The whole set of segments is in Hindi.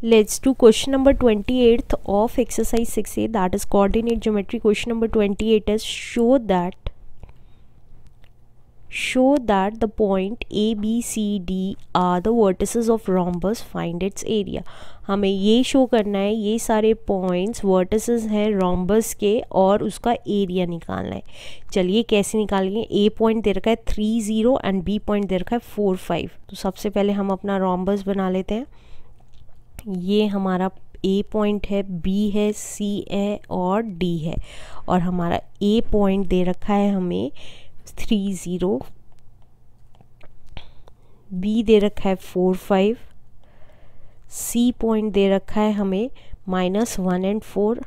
Let's do question number 28th of exercise 6A, that is coordinate geometry. Question number 28 is show that the point A, B, C, D are the vertices of rhombus. Find its area. हमें ये शो करना है ये सारे पॉइंट्स वर्टिसेस हैं rhombus के और उसका एरिया निकालना है. चलिए कैसे निकालेंगे. A पॉइंट दे रखा है 3 0 एंड B पॉइंट दे रखा है 4 5. तो सबसे पहले हम अपना rhombus बना लेते हैं. ये हमारा A पॉइंट है, B है, C है और D है. और हमारा A पॉइंट दे रखा है हमें 3 0, B दे रखा है 4 5, C पॉइंट दे रखा है हमें -1 एंड 4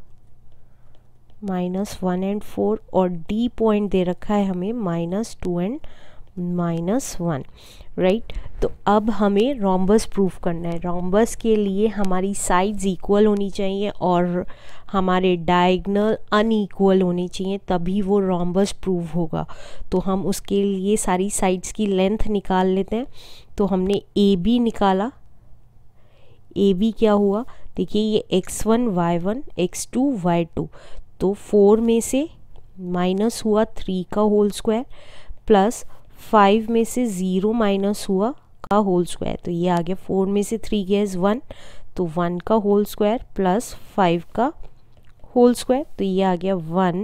और D पॉइंट दे रखा है हमें -2 एंड -1. राइट. तो अब हमें रोम्बस प्रूफ करना है. रोम्बस के लिए हमारी साइड्स इक्वल होनी चाहिए और हमारे डायगोनल अनइक्वल होनी चाहिए, तभी वो रोम्बस प्रूफ होगा. तो हम उसके लिए सारी साइड्स की लेंथ निकाल लेते हैं. तो हमने ए बी निकाला. ए बी क्या हुआ, देखिए ये x1 y1 x2 y2. तो 4 में से माइनस हुआ 3 का होल स्क्वायर प्लस 5 में से 0 माइनस हुआ का होल स्क्वायर. तो ये आ गया 4 में से 3 गया 1, तो 1 का होल स्क्वायर प्लस 5 का होल स्क्वायर. तो ये आ गया 1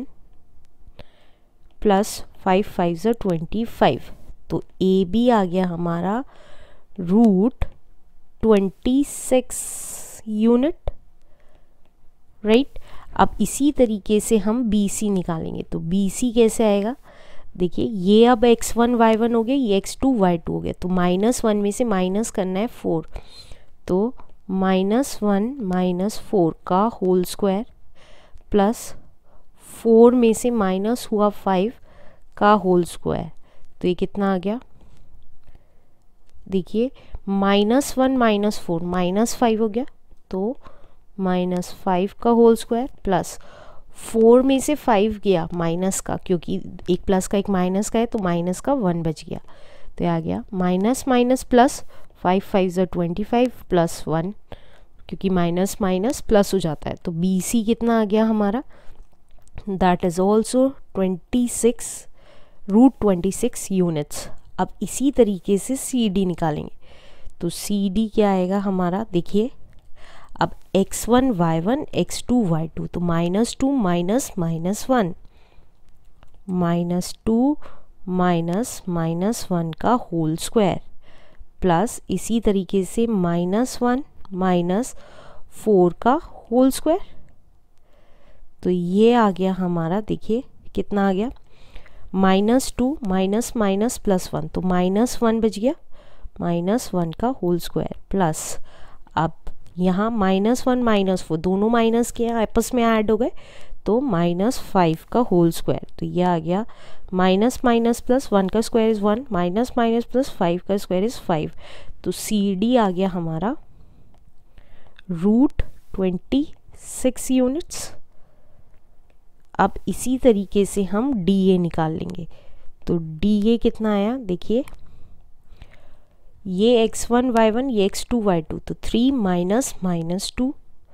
प्लस 5 5 25. तो ए बी आ गया हमारा √26 यूनिट. राइट. अब इसी तरीके से हम बी सी निकालेंगे. तो बी सी कैसे आएगा, देखिए ये अब x1 y1 हो गया, ये x2 y2 हो गया. तो -1 में से माइनस करना है 4. तो -1 - 4 का होल स्क्वायर प्लस 4 में से माइनस हुआ 5 का होल स्क्वायर. तो ये कितना आ गया, देखिए -1 - 4 -5 हो गया. तो -5 का होल स्क्वायर प्लस 4 में से 5 गया माइनस का, क्योंकि एक प्लस का एक माइनस का है तो माइनस का 1 बच गया. तो ये आ गया माइनस प्लस 5 5 25 प्लस 1, क्योंकि माइनस माइनस प्लस हो जाता है. तो बी सी कितना आ गया हमारा, दैट इज़ ऑल्सो √26 यूनिट्स. अब इसी तरीके से सी डी निकालेंगे. तो सी डी क्या आएगा हमारा, देखिए अब x1 y1 x2 y2. तो -2 माइनस -1 -2 माइनस -1 का होल स्क्वायर प्लस इसी तरीके से -1 - 4 का होल स्क्वायर. तो ये आ गया हमारा, देखिए कितना आ गया, -2 माइनस +1. तो -1 बच गया, -1 का होल स्क्वायर प्लस अब यहाँ -1 - 4 दोनों माइनस के आपस में ऐड हो गए. तो -5 का होल स्क्वायर. तो ये आ गया माइनस प्लस 1 का स्क्वायर इज़ 1 माइनस प्लस 5 का स्क्वायर इज़ 5. तो सी डी आ गया हमारा √26 यूनिट्स. अब इसी तरीके से हम डी ए निकाल लेंगे. तो डी ए कितना आया, देखिए ये x1 y1 ये x2 y2. तो 3 माइनस -2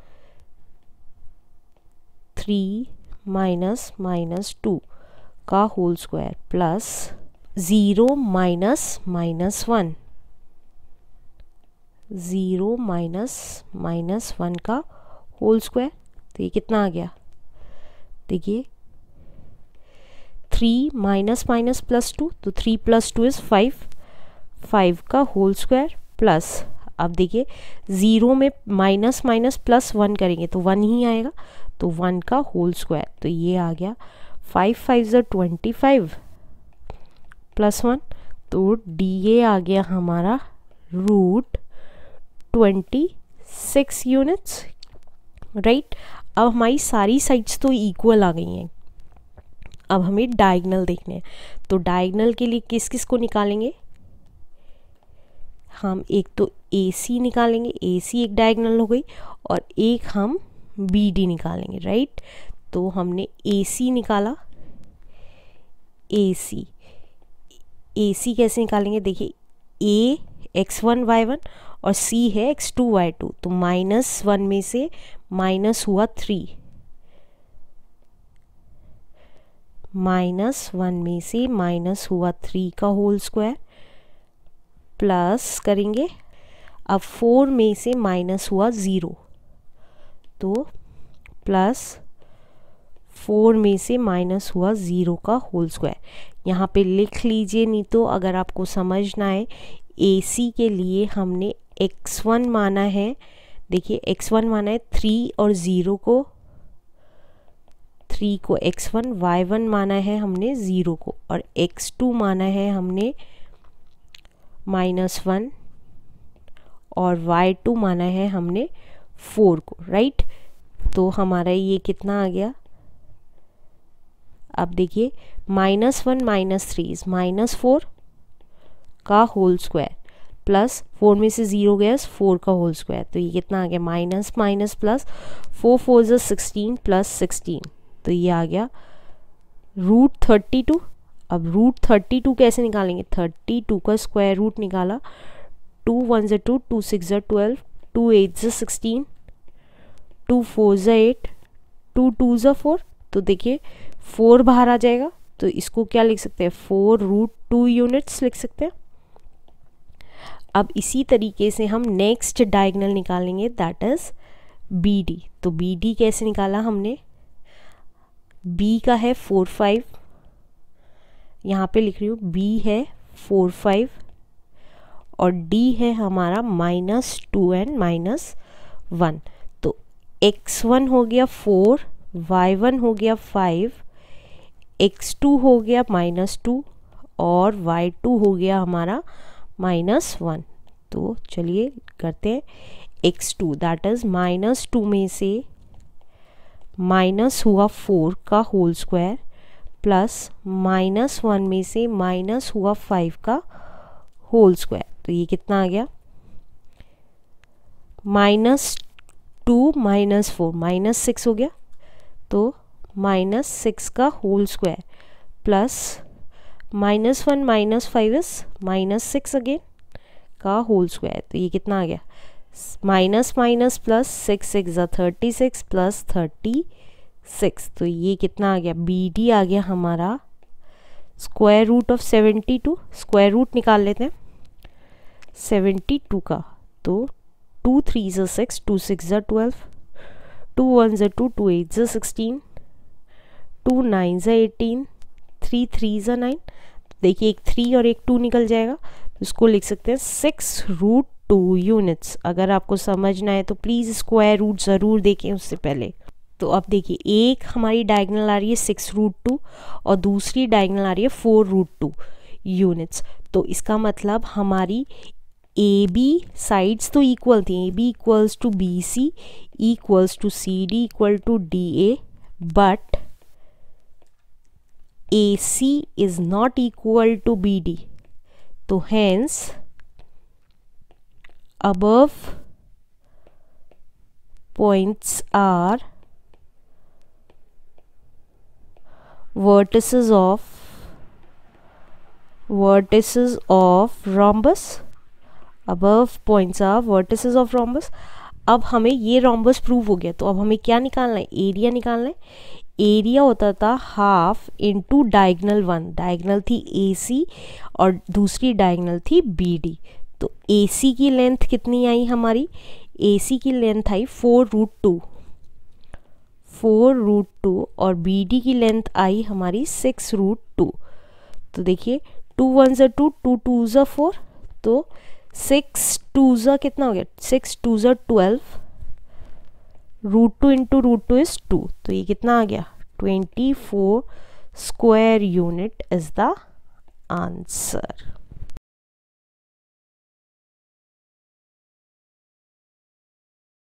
3 माइनस -2 का whole square plus 0 minus -1 0 minus -1 का होल स्क्वायर. तो ये कितना आ गया, देखिए 3 माइनस +2. तो 3 + 2 इज़ 5 का होल स्क्वायर प्लस अब देखिए 0 में माइनस +1 करेंगे तो 1 ही आएगा. तो 1 का होल स्क्वायर. तो ये आ गया 5 5 25 प्लस 1. तो डी ए आ गया हमारा √26 यूनिट्स. राइट. अब हमारी सारी साइड्स तो इक्वल आ गई हैं. अब हमें डायगोनल देखने हैं. तो डायगोनल के लिए किस किस को निकालेंगे हम, एक तो ए सी निकालेंगे, ए सी एक डायगोनल हो गई, और एक हम बी डी निकालेंगे. राइट. तो हमने ए सी निकाला. ए सी कैसे निकालेंगे, देखिए ए x1 y1 और c है x2 y2, तो -1 में से माइनस हुआ 3, -1 में से माइनस हुआ 3 का होल स्क्वायर, प्लस करेंगे अब 4 में से माइनस हुआ 0, तो प्लस 4 में से माइनस हुआ 0 का होल स्क्वायर। यहाँ पे लिख लीजिए, नहीं तो अगर आपको समझ ना आए, AC के लिए हमने x1 माना है, देखिए x1 माना है 3 और 0 को, 3 को x1, y1 माना है हमने 0 को, और x2 माना है हमने -1 और y2 माना है हमने 4 को, राइट। तो हमारा ये कितना आ गया, अब देखिए -1 -3 इज -4 का होल स्क्वायर, प्लस 4 में से 0 गया 4 का होल स्क्वायर, तो ये कितना आ गया माइनस माइनस प्लस, 4 4 ज़ा 16 प्लस 16, तो ये आ गया √32। अब √32 कैसे निकालेंगे, 32 का स्क्वायर रूट निकाला, 2 1 ज़ा 2, 2 6 ज़ा 12, 2 8 ज़ा 16, 2 4 ज़ा 8, 2 2 ज़ा 4, तो देखिए 4 बाहर आ जाएगा, तो इसको क्या लिख सकते हैं, 4√2 यूनिट्स लिख सकते हैं। अब इसी तरीके से हम नेक्स्ट डायगोनल निकालेंगे, दैट इज BD। तो BD कैसे निकाला हमने, B का है 4 5, यहाँ पे लिख रही हूँ B है 4 5 और D है हमारा -2 and -1, तो x1 हो गया 4, y1 हो गया 5, x2 हो गया -2 और y2 हो गया हमारा -1। तो चलिए करते हैं x2, दैट इज -2 में से माइनस हुआ 4 का होल स्क्वायर, प्लस -1 में से माइनस हुआ 5 का होल स्क्वायर, तो ये कितना आ गया, -2 -4 -6 हो गया, तो -6 का whole square, plus -1 -5 is -6 again का होल स्क्वायर, तो ये कितना आ गया, माइनस माइनस प्लस 6 6 ज़ा 36 प्लस 36, तो ये कितना आ गया, BD आ गया हमारा square root of 72, square root निकाल लेते हैं 72 का, तो 2 3 ज़ा 6, 2 6 ज़ा 12, 2 1 ज़ा 2, 2 8 ज़ा 16, 2 9 ज़ा 18, 3 3 ज़ा 9, देखिए एक 3 और एक 2 निकल जाएगा, तो इसको लिख सकते हैं 6√2 यूनिट्स। अगर आपको समझना है तो प्लीज़ स्क्वायर रूट ज़रूर देखें उससे पहले। तो अब देखिए एक हमारी डायगोनल आ रही है 6√2 और दूसरी डायगोनल आ रही है 4√2 यूनिट्स, तो इसका मतलब हमारी AB साइड्स तो इक्वल थी, AB equals to BC equals to CD equal to DA, but AC is not equal to BD, तो hence above points are vertices of rhombus, above points are vertices of rhombus। अब हमें ये rhombus प्रूव हो गया, तो अब हमें क्या निकालना है, एरिया निकालना है। एरिया होता था हाफ इंटू डायगनल 1, डायगनल थी AC और दूसरी डायगनल थी BD, तो AC की लेंथ कितनी आई हमारी, AC की लेंथ आई 4√2 और BD की लेंथ आई हमारी 6√2, तो देखिए 2 1 ज़ा 2, 2 2 ज़ा 4, तो 6 2 ज़ा कितना हो गया, 6 2 ज़ा 12, √2 इंटू √2 इज 2, तो ये कितना आ गया 24 square unit is the answer.